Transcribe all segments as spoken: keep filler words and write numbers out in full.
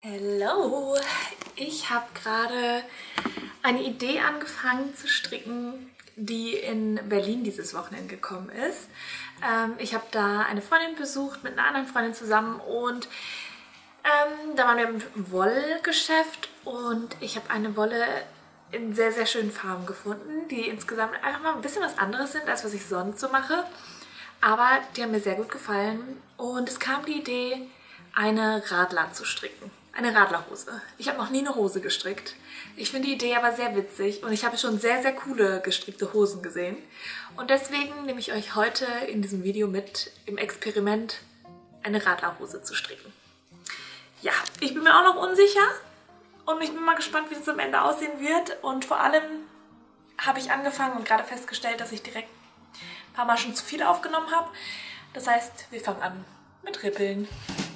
Hallo! Ich habe gerade eine Idee angefangen zu stricken, die in Berlin dieses Wochenende gekommen ist. Ähm, ich habe da eine Freundin besucht mit einer anderen Freundin zusammen und ähm, da waren wir im Wollgeschäft und ich habe eine Wolle in sehr, sehr schönen Farben gefunden, die insgesamt einfach mal ein bisschen was anderes sind, als was ich sonst so mache. Aber die haben mir sehr gut gefallen und es kam die Idee, eine Radler zu stricken. Eine Radlerhose. Ich habe noch nie eine Hose gestrickt. Ich finde die Idee aber sehr witzig und ich habe schon sehr, sehr coole gestrickte Hosen gesehen. Und deswegen nehme ich euch heute in diesem Video mit, im Experiment eine Radlerhose zu stricken. Ja, ich bin mir auch noch unsicher und ich bin mal gespannt, wie es am Ende aussehen wird. Und vor allem habe ich angefangen und gerade festgestellt, dass ich direkt ein paar Maschen zu viel aufgenommen habe. Das heißt, wir fangen an mit Rippeln.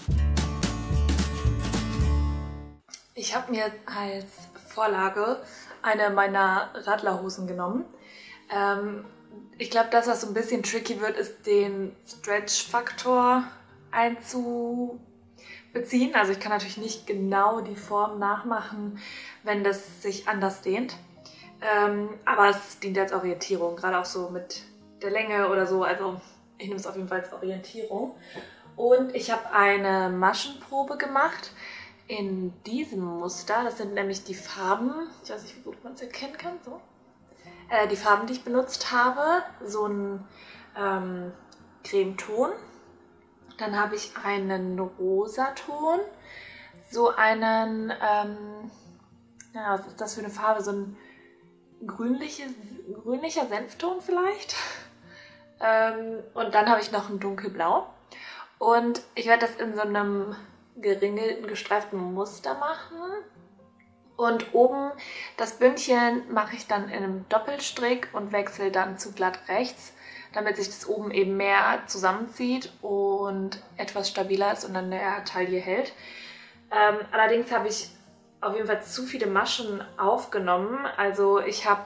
Ich habe mir als Vorlage eine meiner Radlerhosen genommen. Ähm, ich glaube, das, was so ein bisschen tricky wird, ist den Stretch-Faktor einzubeziehen. Also ich kann natürlich nicht genau die Form nachmachen, wenn das sich anders dehnt. Ähm, aber es dient als Orientierung, gerade auch so mit der Länge oder so. Also ich nehme es auf jeden Fall als Orientierung. Und ich habe eine Maschenprobe gemacht in diesem Muster. Das sind nämlich die Farben, ich weiß nicht, wie gut man es erkennen kann, so. Äh, die Farben, die ich benutzt habe, so ein ähm, Cremeton. Dann habe ich einen Rosaton, so einen, ähm, ja, was ist das für eine Farbe? So ein grünliche, grünlicher Senfton vielleicht. ähm, und dann habe ich noch ein dunkelblau. Und ich werde das in so einem geringelten, gestreiften Muster machen. Und oben das Bündchen mache ich dann in einem Doppelstrick und wechsle dann zu glatt rechts, damit sich das oben eben mehr zusammenzieht und etwas stabiler ist und dann der Taille hält. Ähm, allerdings habe ich auf jeden Fall zu viele Maschen aufgenommen. Also ich habe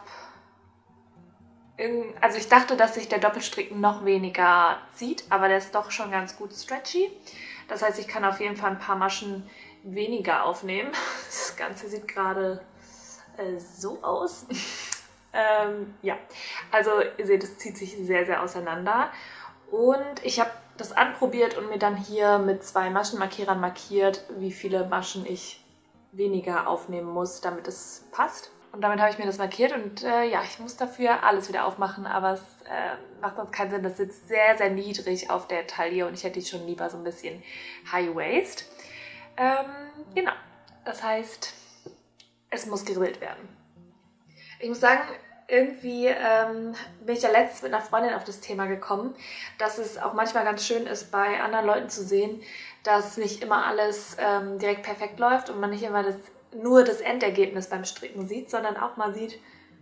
Also ich dachte, dass sich der Doppelstrick noch weniger zieht, aber der ist doch schon ganz gut stretchy. Das heißt, ich kann auf jeden Fall ein paar Maschen weniger aufnehmen. Das Ganze sieht gerade äh, so aus. ähm, ja, also ihr seht, es zieht sich sehr, sehr auseinander. Und ich habe das anprobiert und mir dann hier mit zwei Maschenmarkierern markiert, wie viele Maschen ich weniger aufnehmen muss, damit es passt. Und damit habe ich mir das markiert und äh, ja, ich muss dafür alles wieder aufmachen, aber es äh, macht sonst keinen Sinn. Das sitzt sehr, sehr niedrig auf der Taille und ich hätte die schon lieber so ein bisschen High Waist. Ähm, genau, das heißt, es muss gerillt werden. Ich muss sagen, irgendwie ähm, bin ich ja letztens mit einer Freundin auf das Thema gekommen, dass es auch manchmal ganz schön ist, bei anderen Leuten zu sehen, dass nicht immer alles ähm, direkt perfekt läuft und man nicht immer das nur das Endergebnis beim Stricken sieht, sondern auch mal sieht,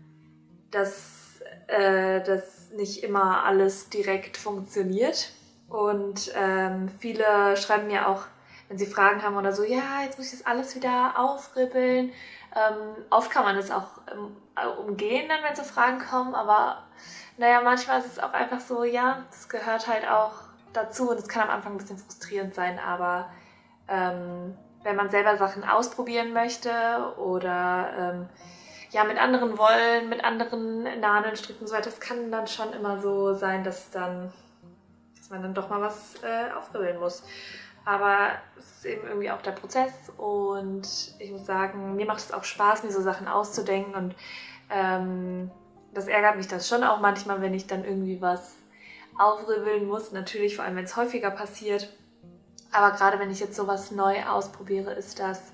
dass, äh, dass nicht immer alles direkt funktioniert. Und ähm, viele schreiben mir auch, wenn sie Fragen haben oder so, ja, jetzt muss ich das alles wieder aufribbeln. Ähm, oft kann man das auch ähm, umgehen, dann, wenn so Fragen kommen, aber naja, manchmal ist es auch einfach so, ja, das gehört halt auch dazu und es kann am Anfang ein bisschen frustrierend sein, aber ähm, wenn man selber Sachen ausprobieren möchte oder ähm, ja, mit anderen Wollen, mit anderen Nadeln stricken und so weiter, das kann dann schon immer so sein, dass, dann, dass man dann doch mal was äh, aufribbeln muss. Aber es ist eben irgendwie auch der Prozess und ich muss sagen, mir macht es auch Spaß, mir so Sachen auszudenken und ähm, das ärgert mich das schon auch manchmal, wenn ich dann irgendwie was aufribbeln muss. Natürlich, vor allem wenn es häufiger passiert. Aber gerade wenn ich jetzt sowas neu ausprobiere, ist das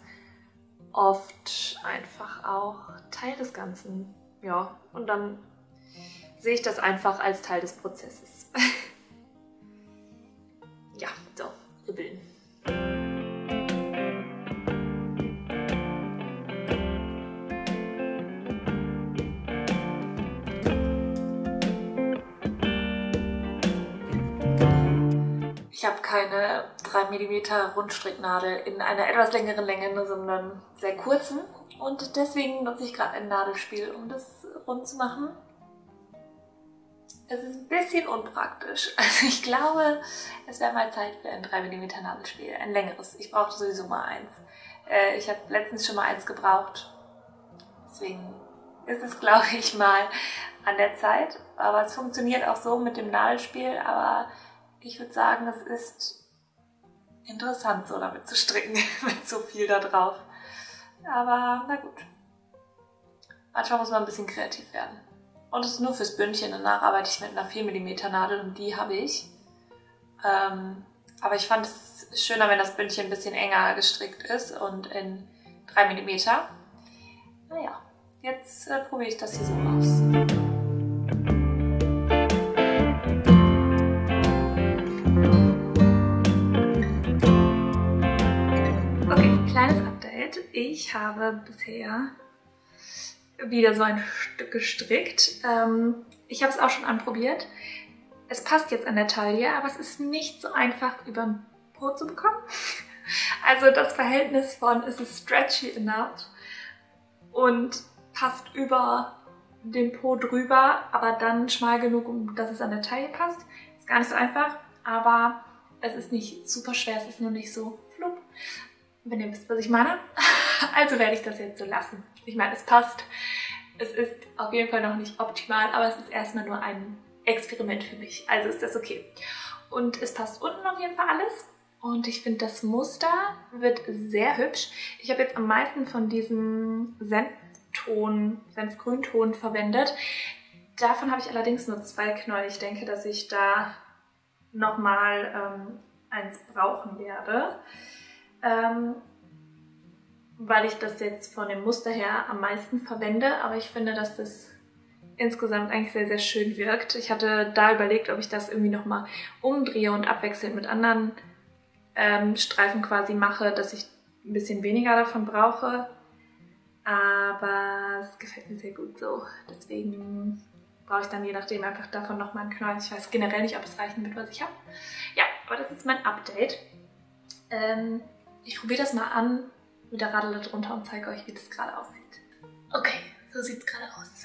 oft einfach auch Teil des Ganzen. Ja, und dann sehe ich das einfach als Teil des Prozesses. Ja, so, ribbeln. Ich habe keine drei Millimeter Rundstricknadel in einer etwas längeren Länge, sondern sehr kurzen. Und deswegen nutze ich gerade ein Nadelspiel, um das rund zu machen. Es ist ein bisschen unpraktisch. Also ich glaube, es wäre mal Zeit für ein drei Millimeter Nadelspiel, ein längeres. Ich brauchte sowieso mal eins. Äh, ich habe letztens schon mal eins gebraucht. Deswegen ist es, glaube ich, mal an der Zeit. Aber es funktioniert auch so mit dem Nadelspiel. Aber ich würde sagen, es ist interessant, so damit zu stricken, mit so viel da drauf. Aber na gut. Manchmal muss man ein bisschen kreativ werden. Und es ist nur fürs Bündchen. Danach arbeite ich mit einer vier Millimeter Nadel und die habe ich. Ähm, aber ich fand es schöner, wenn das Bündchen ein bisschen enger gestrickt ist und in drei Millimeter. Naja, jetzt äh, probiere ich das hier so aus. Okay, kleines Update. Ich habe bisher wieder so ein Stück gestrickt. Ähm, ich habe es auch schon anprobiert. Es passt jetzt an der Taille, aber es ist nicht so einfach über den Po zu bekommen. Also das Verhältnis von ist es stretchy enough und passt über den Po drüber, aber dann schmal genug, um dass es an der Taille passt. Ist gar nicht so einfach, aber es ist nicht super schwer, es ist nur nicht so flupp. Wenn ihr wisst, was ich meine. Also werde ich das jetzt so lassen. Ich meine, es passt. Es ist auf jeden Fall noch nicht optimal, aber es ist erstmal nur ein Experiment für mich. Also ist das okay. Und es passt unten auf jeden Fall alles. Und ich finde, das Muster wird sehr hübsch. Ich habe jetzt am meisten von diesem Senfton, Senfgrünton verwendet. Davon habe ich allerdings nur zwei Knäuel. Ich denke, dass ich da nochmal ähm, eins brauchen werde. Ähm, weil ich das jetzt von dem Muster her am meisten verwende, aber ich finde, dass das insgesamt eigentlich sehr, sehr schön wirkt. Ich hatte da überlegt, ob ich das irgendwie nochmal umdrehe und abwechselnd mit anderen ähm, Streifen quasi mache, dass ich ein bisschen weniger davon brauche, aber es gefällt mir sehr gut so. Deswegen brauche ich dann je nachdem einfach davon nochmal einen Knäuel. Ich weiß generell nicht, ob es reichen wird, was ich habe. Ja, aber das ist mein Update. Ähm, ich probiere das mal an mit der Radel drunter und zeige euch, wie das gerade aussieht. Okay, so sieht es gerade aus.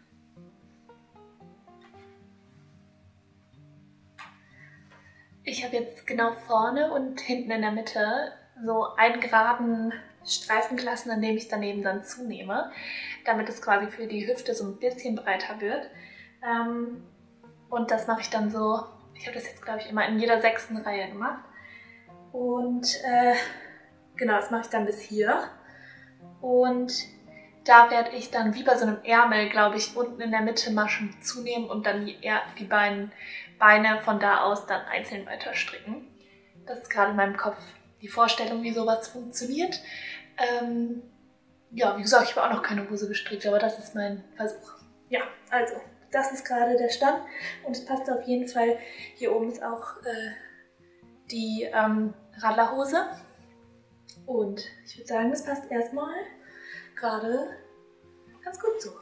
Ich habe jetzt genau vorne und hinten in der Mitte so einen geraden Streifen gelassen, an dem ich daneben dann zunehme, damit es quasi für die Hüfte so ein bisschen breiter wird. Ähm, und das mache ich dann so, ich habe das jetzt glaube ich immer in jeder sechsten Reihe gemacht. Und äh, genau, das mache ich dann bis hier. Und da werde ich dann wie bei so einem Ärmel, glaube ich, unten in der Mitte Maschen zunehmen und dann die, die beiden Beine von da aus dann einzeln weiter stricken. Das ist gerade in meinem Kopf die Vorstellung, wie sowas funktioniert. Ähm, ja, wie gesagt, ich habe auch noch keine Hose gestrickt, aber das ist mein Versuch. Ja, also, das ist gerade der Stand und es passt auf jeden Fall. Hier oben ist auch äh, die ähm, Radlerhose. Und ich würde sagen, das passt erstmal gerade ganz gut so.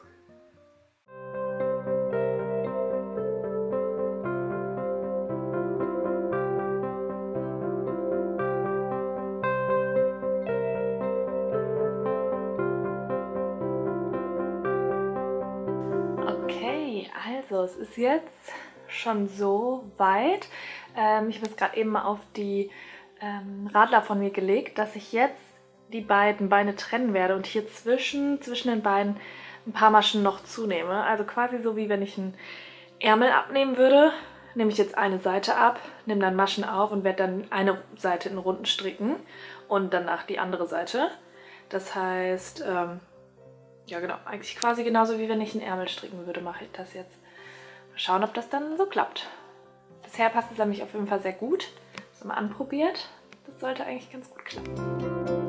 Okay, also es ist jetzt schon so weit. Ähm, ich habe es gerade eben mal auf die ähm, Radler von mir gelegt, dass ich jetzt die beiden Beine trennen werde und hier zwischen, zwischen den Beinen ein paar Maschen noch zunehme. Also quasi so wie wenn ich einen Ärmel abnehmen würde, nehme ich jetzt eine Seite ab, nehme dann Maschen auf und werde dann eine Seite in Runden stricken und danach die andere Seite. Das heißt, ähm, ja genau, eigentlich quasi genauso wie wenn ich einen Ärmel stricken würde, mache ich das jetzt. Mal schauen, ob das dann so klappt. Bisher passt es an mich auf jeden Fall sehr gut. Das mal anprobiert. Das sollte eigentlich ganz gut klappen.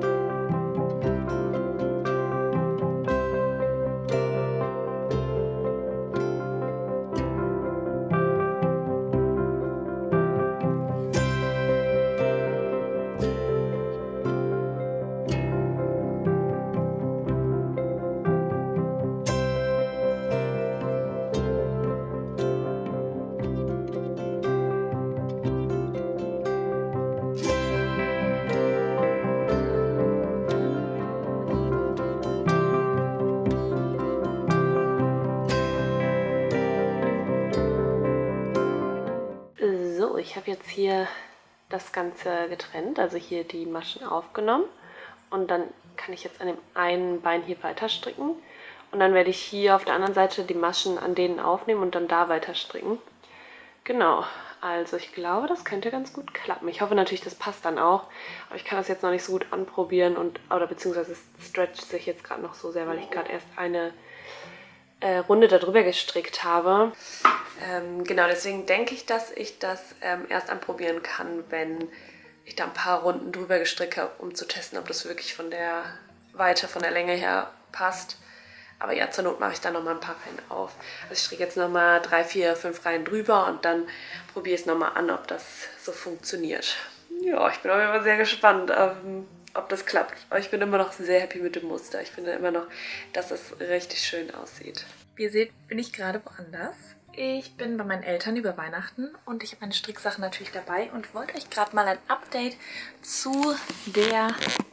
Ich habe jetzt hier das Ganze getrennt, also hier die Maschen aufgenommen und dann kann ich jetzt an dem einen Bein hier weiter stricken. Und dann werde ich hier auf der anderen Seite die Maschen an denen aufnehmen und dann da weiter stricken. Genau, also ich glaube, das könnte ganz gut klappen. Ich hoffe natürlich, das passt dann auch, aber ich kann das jetzt noch nicht so gut anprobieren und oder beziehungsweise es stretcht sich jetzt gerade noch so sehr, weil ich gerade erst eine äh, Runde darüber gestrickt habe. Ähm, genau, deswegen denke ich, dass ich das ähm, erst anprobieren kann, wenn ich da ein paar Runden drüber gestrickt habe, um zu testen, ob das wirklich von der Weite, von der Länge her passt. Aber ja, zur Not mache ich da nochmal ein paar Reihen auf. Also ich stricke jetzt nochmal drei, vier, fünf Reihen drüber und dann probiere ich es nochmal an, ob das so funktioniert. Ja, ich bin auch immer sehr gespannt, ähm, ob das klappt. Aber ich bin immer noch sehr happy mit dem Muster. Ich finde immer noch, dass es richtig schön aussieht. Wie ihr seht, bin ich gerade woanders. Ich bin bei meinen Eltern über Weihnachten und ich habe meine Stricksachen natürlich dabei und wollte euch gerade mal ein Update zu der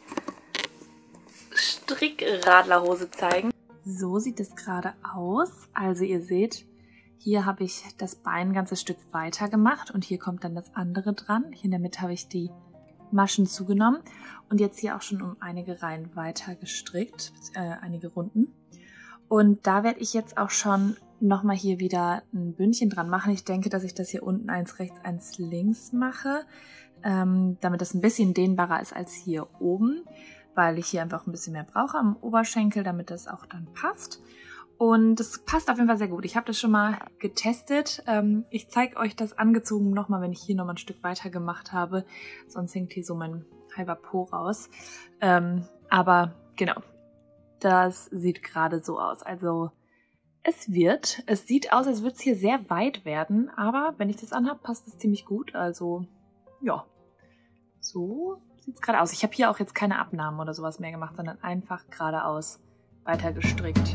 Strickradlerhose zeigen. So sieht es gerade aus. Also ihr seht, hier habe ich das Bein ein ganzes Stück weiter gemacht und hier kommt dann das andere dran. Hier in der Mitte habe ich die Maschen zugenommen und jetzt hier auch schon um einige Reihen weiter gestrickt, äh, einige Runden. Und da werde ich jetzt auch schon nochmal hier wieder ein Bündchen dran machen. Ich denke, dass ich das hier unten eins rechts, eins links mache, ähm, damit das ein bisschen dehnbarer ist als hier oben, weil ich hier einfach ein bisschen mehr brauche am Oberschenkel, damit das auch dann passt. Und das passt auf jeden Fall sehr gut. Ich habe das schon mal getestet. Ähm, ich zeige euch das angezogen nochmal, wenn ich hier nochmal ein Stück weiter gemacht habe. Sonst hängt hier so mein halber Po raus. Ähm, aber genau, das sieht gerade so aus. Also es wird, es sieht aus, als würde es hier sehr weit werden. Aber wenn ich das anhabe, passt es ziemlich gut. Also ja, so sieht es gerade aus. Ich habe hier auch jetzt keine Abnahmen oder sowas mehr gemacht, sondern einfach geradeaus weiter gestrickt.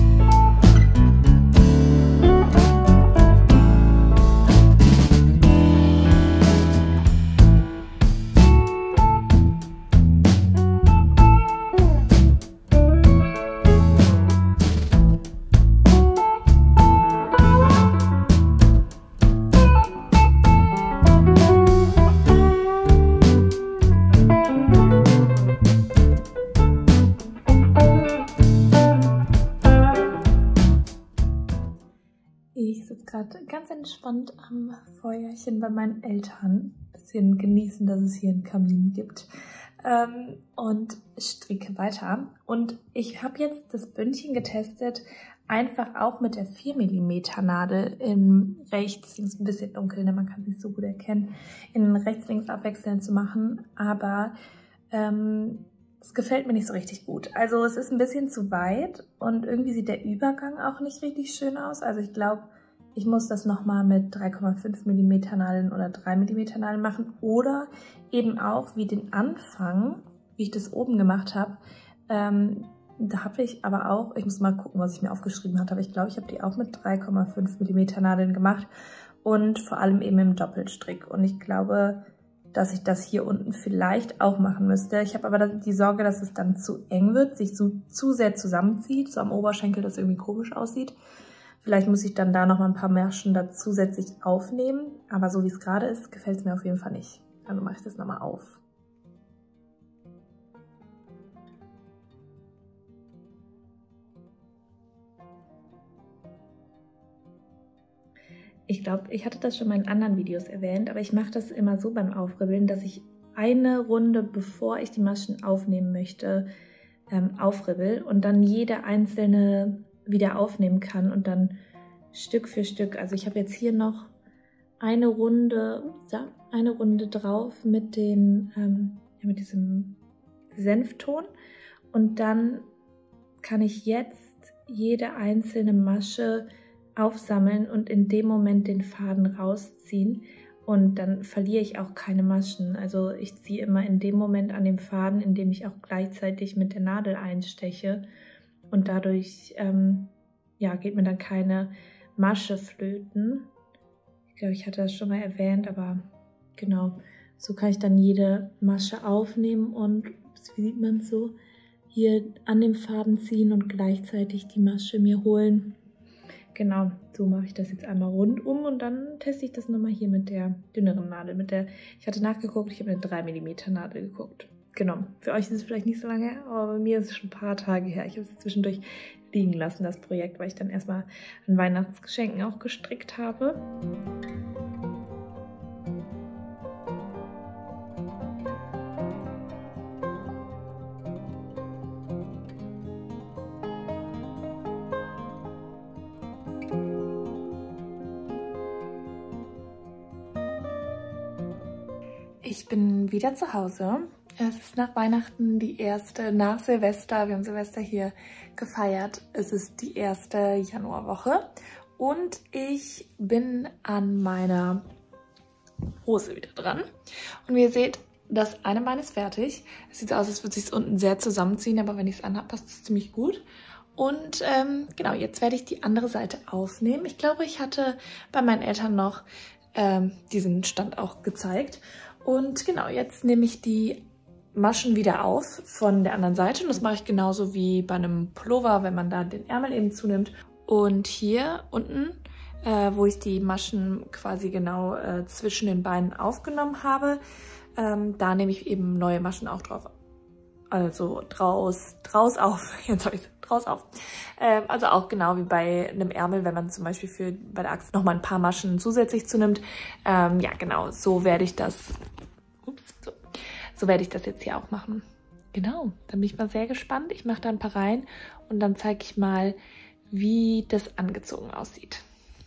Ich sitze gerade ganz entspannt am Feuerchen bei meinen Eltern. Ein bisschen genießen, dass es hier einen Kamin gibt. Ähm, und stricke weiter. Und ich habe jetzt das Bündchen getestet, einfach auch mit der vier Millimeter Nadel in rechts, links ein bisschen dunkel, ne? Man kann es nicht so gut erkennen, in rechts-links abwechselnd zu machen. Aber ähm, es gefällt mir nicht so richtig gut. Also es ist ein bisschen zu weit und irgendwie sieht der Übergang auch nicht richtig schön aus. Also ich glaube, ich muss das nochmal mit drei Komma fünf Millimeter Nadeln oder drei Millimeter Nadeln machen. Oder eben auch wie den Anfang, wie ich das oben gemacht habe. Ähm, da habe ich aber auch, ich muss mal gucken, was ich mir aufgeschrieben hatte, aber ich glaube, ich habe die auch mit drei Komma fünf Millimeter Nadeln gemacht. Und vor allem eben im Doppelstrick. Und ich glaube, dass ich das hier unten vielleicht auch machen müsste. Ich habe aber die Sorge, dass es dann zu eng wird, sich so zu sehr zusammenzieht, so am Oberschenkel, das irgendwie komisch aussieht. Vielleicht muss ich dann da noch mal ein paar Maschen da zusätzlich aufnehmen, aber so wie es gerade ist, gefällt es mir auf jeden Fall nicht. Also mache ich das nochmal auf. Ich glaube, ich hatte das schon mal in anderen Videos erwähnt, aber ich mache das immer so beim Aufribbeln, dass ich eine Runde, bevor ich die Maschen aufnehmen möchte, ähm, aufribbel und dann jede einzelne wieder aufnehmen kann und dann Stück für Stück. Also ich habe jetzt hier noch eine Runde, ja, eine Runde drauf mit den, ähm, ja, mit diesem Senfton und dann kann ich jetzt jede einzelne Masche aufsammeln und in dem Moment den Faden rausziehen und dann verliere ich auch keine Maschen. Also ich ziehe immer in dem Moment an dem Faden, in dem ich auch gleichzeitig mit der Nadel einsteche und dadurch ähm, ja, geht mir dann keine Masche flöten. Ich glaube, ich hatte das schon mal erwähnt, aber genau, so kann ich dann jede Masche aufnehmen und, wie sieht man es so, hier an dem Faden ziehen und gleichzeitig die Masche mir holen. Genau, so mache ich das jetzt einmal rundum und dann teste ich das nochmal hier mit der dünneren Nadel. Mit der, ich hatte nachgeguckt, ich habe eine drei Millimeter Nadel geguckt, genommen. Für euch ist es vielleicht nicht so lange her, aber bei mir ist es schon ein paar Tage her. Ich habe es zwischendurch liegen lassen, das Projekt, weil ich dann erstmal an Weihnachtsgeschenken auch gestrickt habe. Ich bin wieder zu Hause. Es ist nach Weihnachten die erste, nach Silvester, wir haben Silvester hier gefeiert. Es ist die erste Januarwoche und ich bin an meiner Hose wieder dran. Und wie ihr seht, das eine Bein ist fertig. Es sieht so aus, als würde es sich unten sehr zusammenziehen, aber wenn ich es anhabe, passt es ziemlich gut. Und ähm, genau, jetzt werde ich die andere Seite aufnehmen. Ich glaube, ich hatte bei meinen Eltern noch ähm, diesen Stand auch gezeigt. Und genau, jetzt nehme ich die Maschen wieder auf von der anderen Seite. Und das mache ich genauso wie bei einem Pullover, wenn man da den Ärmel eben zunimmt. Und hier unten, äh, wo ich die Maschen quasi genau äh, zwischen den Beinen aufgenommen habe, ähm, da nehme ich eben neue Maschen auch drauf. Also draus, draus auf, jetzt habe ich es, draus auf. Ähm, also auch genau wie bei einem Ärmel, wenn man zum Beispiel für bei der Axt nochmal ein paar Maschen zusätzlich zunimmt. Ähm, ja, genau, so werde ich das, ups, so, so werde ich das jetzt hier auch machen. Genau, dann bin ich mal sehr gespannt. Ich mache da ein paar rein und dann zeige ich mal, wie das angezogen aussieht.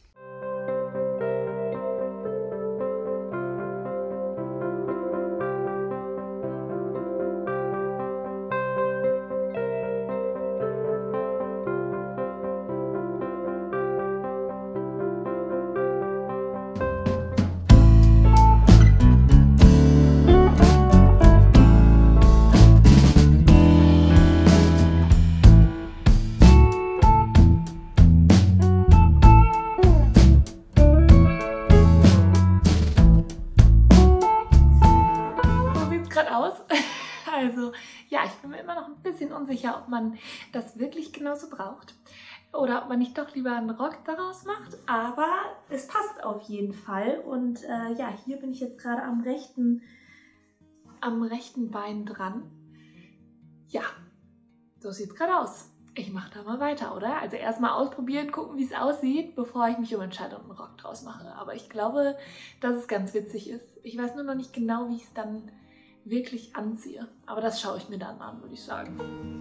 Aus. Also ja, ich bin mir immer noch ein bisschen unsicher, ob man das wirklich genauso braucht oder ob man nicht doch lieber einen Rock daraus macht, aber es passt auf jeden Fall und äh, ja, hier bin ich jetzt gerade am rechten, am rechten Bein dran. Ja, so sieht es gerade aus. Ich mache da mal weiter, oder? Also erstmal ausprobieren, gucken, wie es aussieht, bevor ich mich umentscheide und einen Rock draus mache. Aber ich glaube, dass es ganz witzig ist. Ich weiß nur noch nicht genau, wie ich es dann wirklich anziehe. Aber das schaue ich mir dann an, würde ich sagen.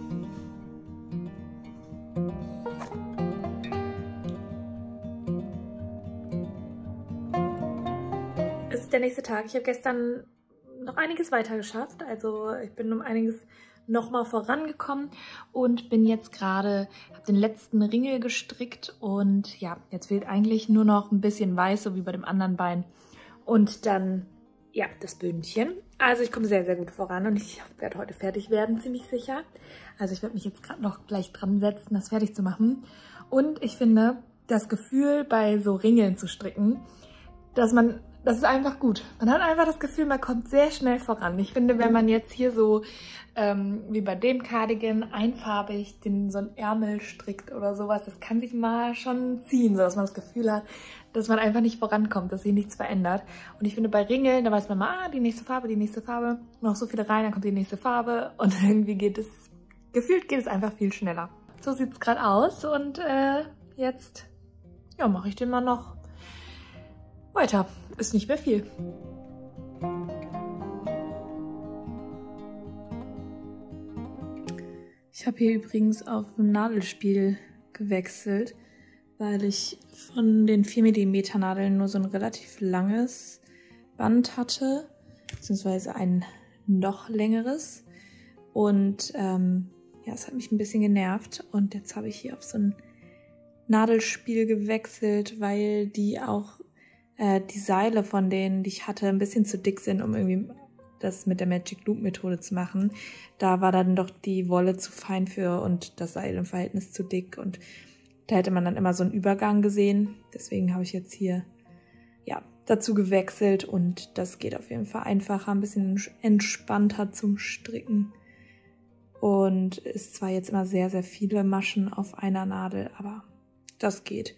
Es ist der nächste Tag. Ich habe gestern noch einiges weiter geschafft. Also ich bin um einiges nochmal vorangekommen und bin jetzt gerade, habe den letzten Ringel gestrickt und ja, jetzt fehlt eigentlich nur noch ein bisschen weiß, so wie bei dem anderen Bein. Und dann ja, das Bündchen. Also ich komme sehr, sehr gut voran und ich werde heute fertig werden, ziemlich sicher. Also ich werde mich jetzt gerade noch gleich dran setzen, das fertig zu machen. Und ich finde, das Gefühl bei so Ringeln zu stricken, dass man, das ist einfach gut. Man hat einfach das Gefühl, man kommt sehr schnell voran. Ich finde, wenn man jetzt hier so, ähm, wie bei dem Cardigan, einfarbig den, so einen Ärmel strickt oder sowas, das kann sich mal schon ziehen, so dass man das Gefühl hat, dass man einfach nicht vorankommt, dass sich nichts verändert. Und ich finde, bei Ringeln, da weiß man mal, ah, die nächste Farbe, die nächste Farbe, noch so viele rein, dann kommt die nächste Farbe und irgendwie geht es, gefühlt geht es einfach viel schneller. So sieht es gerade aus und äh, jetzt, ja, mache ich den mal noch weiter. Ist nicht mehr viel. Ich habe hier übrigens auf ein Nadelspiel gewechselt, weil ich von den vier Millimeter Nadeln nur so ein relativ langes Band hatte, beziehungsweise ein noch längeres. Und ähm, ja, es hat mich ein bisschen genervt. Und jetzt habe ich hier auf so ein Nadelspiel gewechselt, weil die auch äh, die Seile von denen, die ich hatte, ein bisschen zu dick sind, um irgendwie das mit der Magic Loop Methode zu machen. Da war dann doch die Wolle zu fein für und das Seil im Verhältnis zu dick und da hätte man dann immer so einen Übergang gesehen. Deswegen habe ich jetzt hier ja dazu gewechselt und das geht auf jeden Fall einfacher, ein bisschen entspannter zum Stricken. Und ist zwar jetzt immer sehr, sehr viele Maschen auf einer Nadel, aber das geht.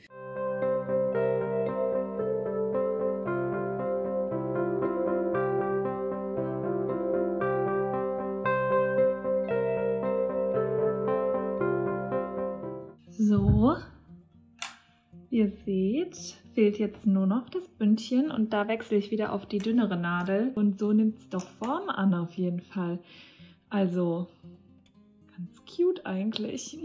ihr seht, fehlt jetzt nur noch das Bündchen und da wechsle ich wieder auf die dünnere Nadel und so nimmt es doch Form an auf jeden Fall. Also ganz cute eigentlich.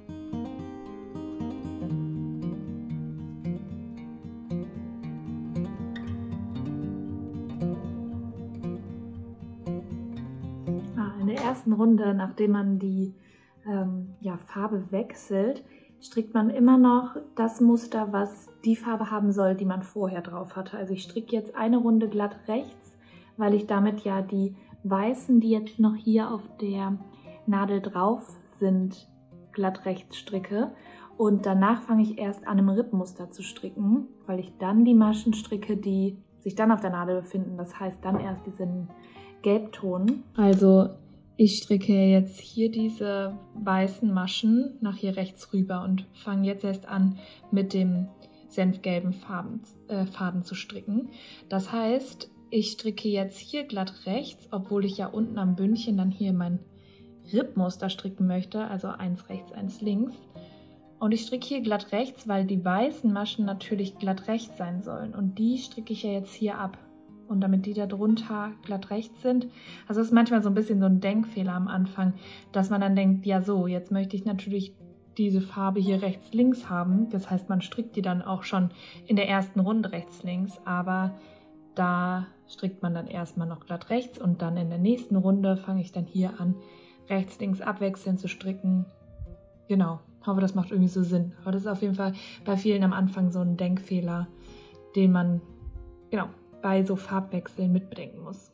In der ersten Runde, nachdem man die ähm, ja, Farbe wechselt, strickt man immer noch das Muster, was die Farbe haben soll, die man vorher drauf hatte. Also ich stricke jetzt eine Runde glatt rechts, weil ich damit ja die weißen, die jetzt noch hier auf der Nadel drauf sind, glatt rechts stricke. Und danach fange ich erst an, im Rippmuster zu stricken, weil ich dann die Maschen stricke, die sich dann auf der Nadel befinden. Das heißt dann erst diesen Gelbton. Also ich stricke jetzt hier diese weißen Maschen nach hier rechts rüber und fange jetzt erst an, mit dem senfgelben Farben, äh, Faden zu stricken. Das heißt, ich stricke jetzt hier glatt rechts, obwohl ich ja unten am Bündchen dann hier mein Rippmuster stricken möchte, also eins rechts, eins links. Und ich stricke hier glatt rechts, weil die weißen Maschen natürlich glatt rechts sein sollen. Und die stricke ich ja jetzt hier ab. Und damit die da drunter glatt rechts sind. Also es ist manchmal so ein bisschen so ein Denkfehler am Anfang, dass man dann denkt, ja so, jetzt möchte ich natürlich diese Farbe hier rechts links haben. Das heißt, man strickt die dann auch schon in der ersten Runde rechts links, aber da strickt man dann erstmal noch glatt rechts und dann in der nächsten Runde fange ich dann hier an, rechts links abwechselnd zu stricken. Genau, hoffe, das macht irgendwie so Sinn. Aber das ist auf jeden Fall bei vielen am Anfang so ein Denkfehler, den man, genau, bei so Farbwechseln mit bedenken muss.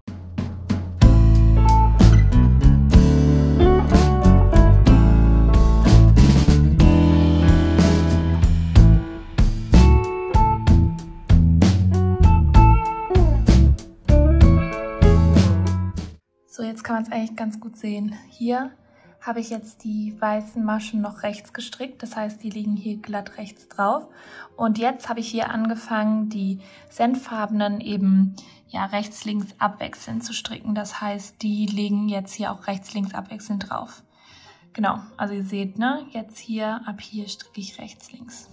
So, jetzt kann man es eigentlich ganz gut sehen. Hier habe ich jetzt die weißen Maschen noch rechts gestrickt, das heißt, die liegen hier glatt rechts drauf. Und jetzt habe ich hier angefangen, die senffarbenen eben ja rechts, links abwechselnd zu stricken. Das heißt, die liegen jetzt hier auch rechts, links abwechselnd drauf. Genau, also ihr seht, ne, jetzt hier, ab hier stricke ich rechts, links.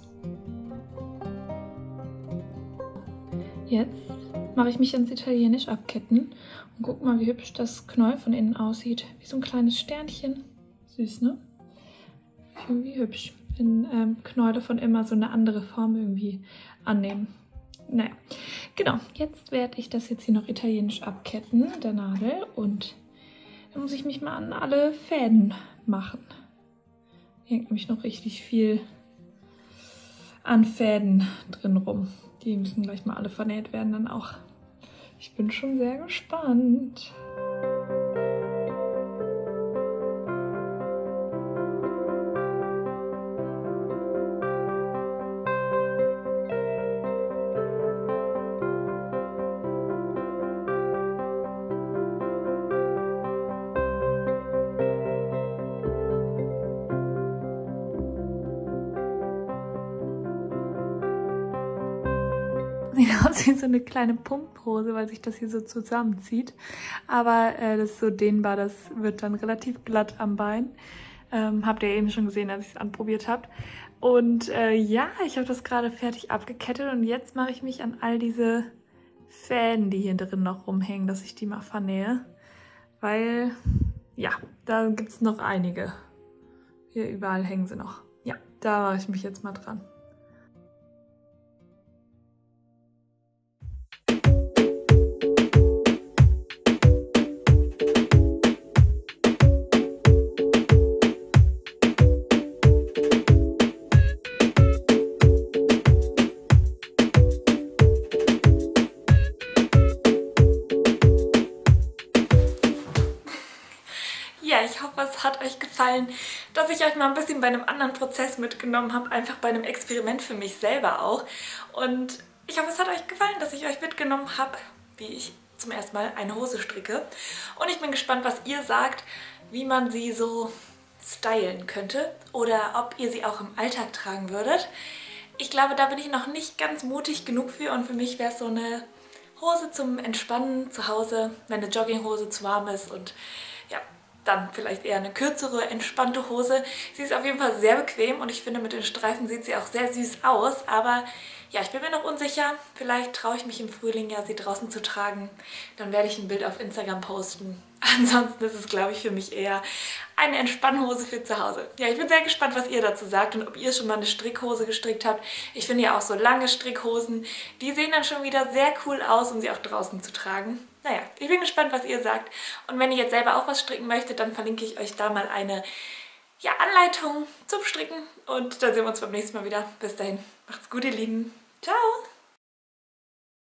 Jetzt mache ich mich ans Italienisch abketten und guck mal, wie hübsch das Knäuel von innen aussieht. Wie so ein kleines Sternchen. Süß, ne? Irgendwie hübsch. Wenn ähm, Knäule von immer so eine andere Form irgendwie annehmen. Naja, genau. Jetzt werde ich das jetzt hier noch italienisch abketten, der Nadel. Und dann muss ich mich mal an alle Fäden machen. Hier hängt nämlich noch richtig viel an Fäden drin rum. Die müssen gleich mal alle vernäht werden dann auch. Ich bin schon sehr gespannt. Sieht aus wie so eine kleine Pumphose, weil sich das hier so zusammenzieht. Aber äh, das ist so dehnbar, das wird dann relativ glatt am Bein. Ähm, habt ihr eben schon gesehen, als ich es anprobiert habe. Und äh, ja, ich habe das gerade fertig abgekettet und jetzt mache ich mich an all diese Fäden, die hier drin noch rumhängen, dass ich die mal vernähe. Weil, ja, da gibt es noch einige. Hier überall hängen sie noch. Ja, da mache ich mich jetzt mal dran. Ja, ich hoffe, es hat euch gefallen, dass ich euch mal ein bisschen bei einem anderen Prozess mitgenommen habe, einfach bei einem Experiment für mich selber auch. Und ich hoffe, es hat euch gefallen, dass ich euch mitgenommen habe, wie ich zum ersten Mal eine Hose stricke. Und ich bin gespannt, was ihr sagt, wie man sie so stylen könnte oder ob ihr sie auch im Alltag tragen würdet. Ich glaube, da bin ich noch nicht ganz mutig genug für und für mich wäre es so eine Hose zum Entspannen zu Hause, wenn eine Jogginghose zu warm ist und ja, dann vielleicht eher eine kürzere, entspannte Hose. Sie ist auf jeden Fall sehr bequem und ich finde, mit den Streifen sieht sie auch sehr süß aus. Aber ja, ich bin mir noch unsicher. Vielleicht traue ich mich im Frühling ja, sie draußen zu tragen. Dann werde ich ein Bild auf Instagram posten. Ansonsten ist es, glaube ich, für mich eher eine Entspannhose für zu Hause. Ja, ich bin sehr gespannt, was ihr dazu sagt und ob ihr schon mal eine Strickhose gestrickt habt. Ich finde ja auch so lange Strickhosen, die sehen dann schon wieder sehr cool aus, um sie auch draußen zu tragen. Naja, ich bin gespannt, was ihr sagt. Und wenn ihr jetzt selber auch was stricken möchtet, dann verlinke ich euch da mal eine ja, Anleitung zum Stricken. Und dann sehen wir uns beim nächsten Mal wieder. Bis dahin, macht's gut, ihr Lieben. Ciao!